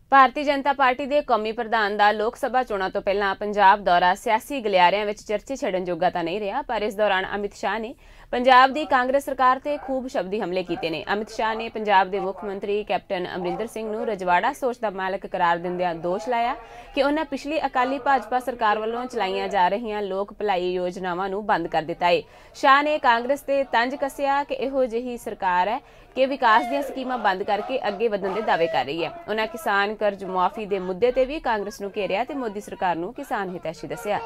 Bharatiya Janata party ਦੇ ਕੌਮੀ ਪ੍ਰਧਾਨ ਦਾ ਲੋਕ ਸਭਾ ਚੋਣਾਂ ਤੋਂ ਪਹਿਲਾਂ ਪੰਜਾਬ ਦੌਰਾ ਸਿਆਸੀ ਗਲਿਆਰਿਆਂ ਵਿੱਚ ਚਰਚੇ ਛੱਡਣ ਜੋਗਾ ਤਾਂ ਨਹੀਂ ਰਿਹਾ, ਪਰ ਇਸ ਦੌਰਾਨ ਅਮਿਤ ਸ਼ਾਹ ਨੇ ਪੰਜਾਬ ਦੀ ਕਾਂਗਰਸ ਸਰਕਾਰ ਤੇ ਖੂਬ ਸ਼ਬਦੀ ਹਮਲੇ ਕੀਤੇ ਨੇ। ਅਮਿਤ ਸ਼ਾਹ ਨੇ ਪੰਜਾਬ ਦੇ ਮੁੱਖ ਮੰਤਰੀ ਕੈਪਟਨ ਅਮਰਿੰਦਰ ਸਿੰਘ ਨੂੰ ਰਜਵਾੜਾ ਸੋਚ ਦਾ ਮਾਲਕ ਕਰਾਰ ਦਿੰਦਿਆਂ ਦੋਸ਼ ਲਾਇਆ ਕਿ ਉਹਨਾਂ ਪਿਛਲੀ ਅਕਾਲੀ ਭਾਜਪਾ ਸਰਕਾਰ ਵੱਲੋਂ ਚਲਾਈਆਂ ਜਾ ਰਹੀਆਂ ਲੋਕ ਭਲਾਈ ਯੋਜਨਾਵਾਂ ਨੂੰ ਬੰਦ ਕਰ ਦਿੱਤਾ ਹੈ। ਸ਼ਾਹ ਨੇ ਕਾਂਗਰਸ ਤੇ ਤੰਜ ਕੱਸਿਆ ਕਿ ਇਹੋ ਜਿਹੀ ਸਰਕਾਰ ਹੈ ਕਿ ਵਿਕਾਸ ਦੀਆਂ ਸਕੀਮਾਂ ਬੰਦ ਕਰਕੇ ਅੱਗੇ ਵਧਣ ਦੇ ਦਾਅਵੇ ਕਰ ਰਹੀ ਹੈ। ਉਹਨਾਂ ਕਿਸਾਨ कर्ज मुआफी के मुद्दे ते भी कांग्रेस नूं घेरिया ते मोदी सरकार नूं किसान हितैषी दस्सिया।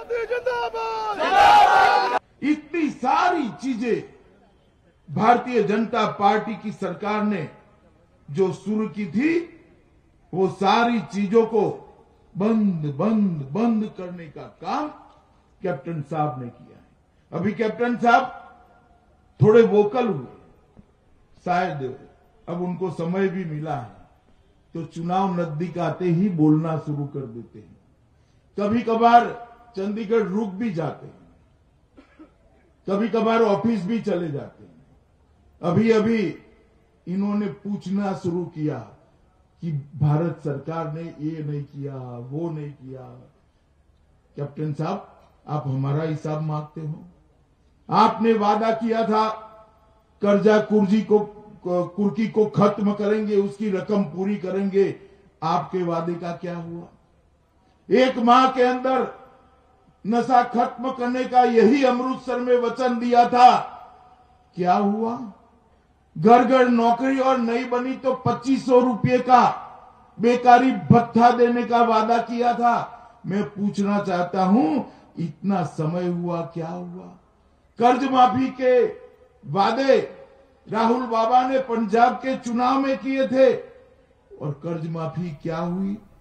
इतनी सारी चीजें भारतीय जनता पार्टी की सरकार ने जो शुरू की थी, वो सारी चीजों को बंद बंद बंद करने का काम कैप्टन साहब ने किया है। अभी कैप्टन साहब थोड़े वोकल हुए, शायद अब उनको समय भी मिला है तो चुनाव नजदीक आते ही बोलना शुरू कर देते हैं। कभी कभार चंडीगढ़ रुक भी जाते हैं, कभी कभार ऑफिस भी चले जाते हैं। अभी अभी इन्होंने पूछना शुरू किया कि भारत सरकार ने ये नहीं किया, वो नहीं किया। कैप्टन साहब, आप हमारा हिसाब मांगते हो? आपने वादा किया था कर्जा कुर्की को खत्म करेंगे, उसकी रकम पूरी करेंगे। आपके वादे का क्या हुआ? एक माह के अंदर नशा खत्म करने का यही अमृतसर में वचन दिया था, क्या हुआ? घर घर नौकरी और नहीं बनी तो 2500 रुपये का बेकारी भत्ता देने का वादा किया था। मैं पूछना चाहता हूं, इतना समय हुआ, क्या हुआ? कर्ज माफी के वादे राहुल बाबा ने पंजाब के चुनाव में किए थे और कर्ज माफी क्या हुई?